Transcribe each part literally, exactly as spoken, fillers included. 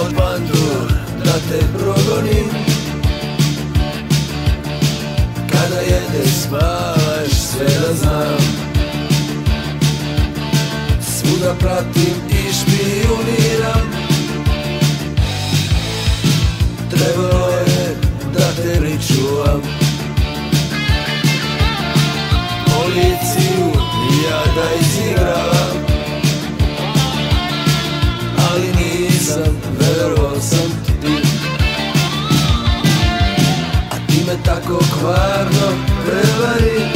kao pandur da te progonim. Kada jedeš, spavaš, sve da znam. Svuda pratim i špijuniram. Trebalo je da te pričuvam. Policiju ja da izigravam, ali nisam, verovao sam ti. A ti me tako kvarno prevari.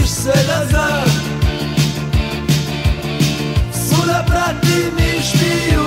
Pratim i špiju